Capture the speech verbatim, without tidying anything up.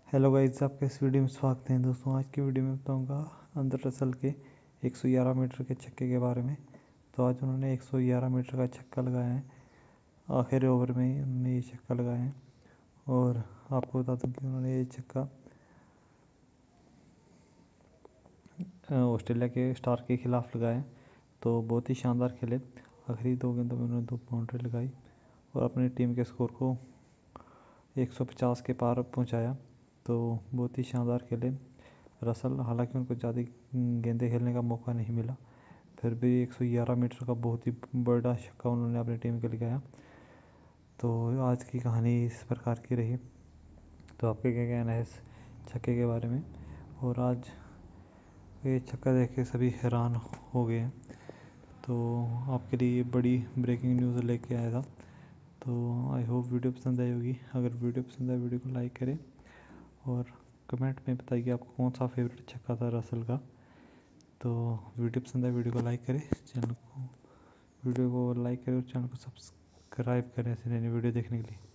Hello guys, आपके इस video में स्वागत है। दोस्तों, आज की वीडियो में बताऊंगा अंदर रसल के एक सौ ग्यारह मीटर के छक्के के बारे में। तो आज उन्होंने एक सौ ग्यारह मीटर का छक्का लगाया है। आखिरी ओवर में ही उन्होंने ये छक्का लगाया है और आपको बता दूं कि उन्होंने ये छक्का ऑस्ट्रेलिया के स्टार के खिलाफ लगाया। तो बहुत ही शानदार खेले। आखिरी दो गेंदों में उन्होंने दो बाउंड्री लगाई और अपनी टीम के स्कोर को एक सौ पचास के पार पहुंचाया। तो बहुत ही शानदार खेले रसल। हालांकि उनको ज़्यादा गेंदे खेलने का मौका नहीं मिला, फिर भी एक सौ ग्यारह मीटर का बहुत ही बड़ा छक्का उन्होंने अपनी टीम के लिए लगाया। तो आज की कहानी इस प्रकार की रही। तो आपके क्या कहना है इस छक्के के बारे में? और आज ये छक्का देख के सभी हैरान हो गए हैं। तो आपके लिए बड़ी ब्रेकिंग न्यूज़ लेके आया था। तो आई होप वीडियो पसंद आई होगी। अगर वीडियो पसंद आए वीडियो को लाइक करें और कमेंट में बताइए आपको कौन सा फेवरेट छक्का था रसल का। तो वीडियो पसंद आए वीडियो को लाइक करें, चैनल को वीडियो को लाइक करें और चैनल को सब्सक्राइब करें ऐसे नई नई वीडियो देखने के लिए।